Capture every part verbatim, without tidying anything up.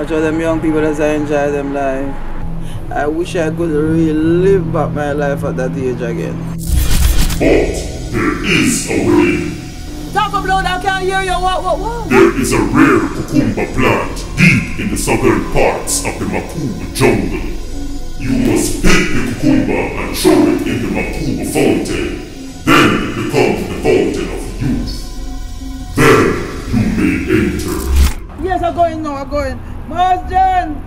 watch all them young people as I enjoy them life. I wish I could relive back my life at that age again. But there is a way. Talk about I can't hear you. What, what, what? There is a rare cucumber plant deep in the southern parts of the Macka jungle. You must pick the cucumber and throw it in the Macka fountain. Then it becomes the fountain of youth. Then you may enter. Yes, I'm going now, I'm going. Master!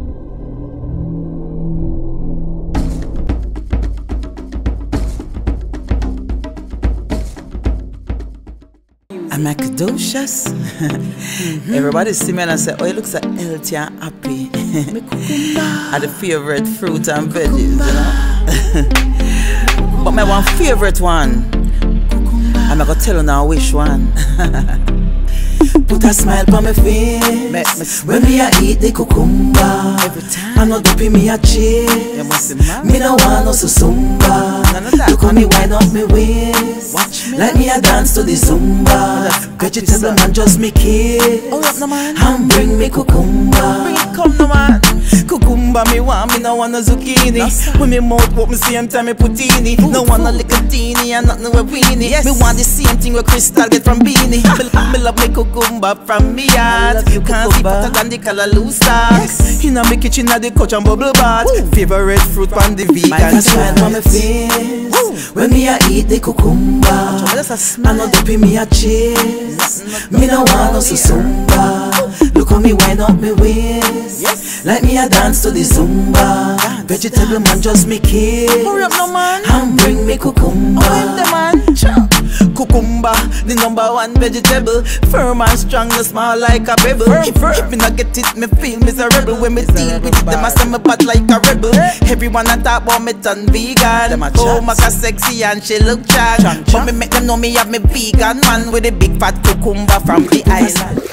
I'm Mackadocious. mm-hmm. Everybody see me and I say, oh, you look so healthy and happy. Are the favorite fruit and veggies, you know. But my one favorite one, I'm gonna tell you now which one. Put a smile on my face when me a eat the cucumber. Every time I know dopey me a chase. Me no want no zumba. Look how me wind up me waist. Watch me like me a dance to the zumba. Vegetable man just me kiss. Oh up no man. And bring me cucumber. Bring it come no man. Cucumber me want, me no want no zucchini. No, when me mouth what me same time me put in it. No want no little teeny and nothing with weenie. Yes. Me want the same thing with Crystal get from Beanie. me, me love me cucumber from me heart. You can't see better than the color loose stars. Yes. In my kitchen at the couch and bubble bath. Woo. Favorite fruit from the vegan. My smile on my face. Woo. When me a eat the cucumber. I know dopey me a chase. Me no want no zumba. Look how me wind up me waist. Yes. Like me a dance to the zumba. Dance. Vegetable man just me kiss. Hurry up no man. And bring me cucumber. Oh, the man. Chop. Cucumber, the number one vegetable. Firm and strong, no small like a pebble. Firm, if, firm. if me not get it, me feel miserable. When me deal with it, them a say me bad like a rebel. Everyone a talk about me turn vegan. Oh, Macka sexy and she look charged. But me make them know me have me vegan man with a big fat cucumber from the island.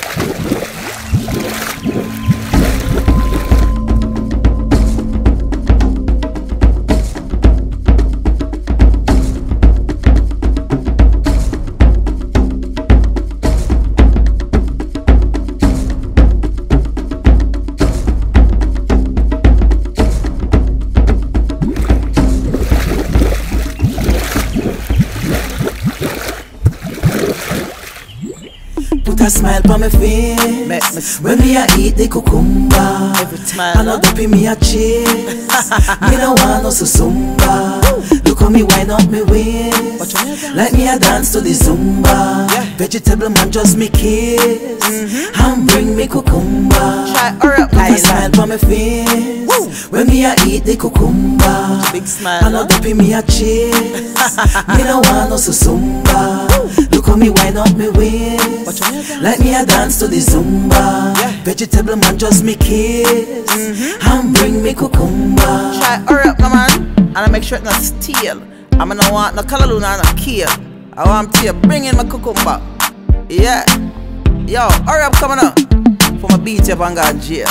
Put a smile on my face me, me when me a eat the cucumber. Every time I know dopey me a chase. Me no want no zumba. Look how me wind up me waist. Like me a dance to the zumba. Yeah. Vegetable man just me kiss. Mm-hmm. And bring me cucumber. Try hurry up. Put a smile on my face. Woo. When me a eat the cucumber. Big smile. I know dopey me a chase. Me no want no zumba. Look how me wind up me waist. Like me a dance to the zumba. Yeah. Vegetable man just me kiss. Mm-hmm. And bring me cucumber. Try hurry up no man. And I make sure it not steal. I mean, I want no color luna and no kill. I want to bring in my cucumber. Yeah. Yo, hurry up coming up. For my beat you up and go to jail.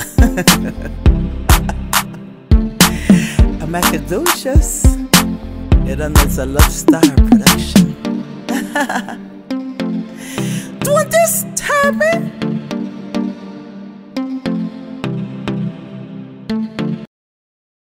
I'm Mackadocious. You don't know it's a Love Star production. Don't disturb me.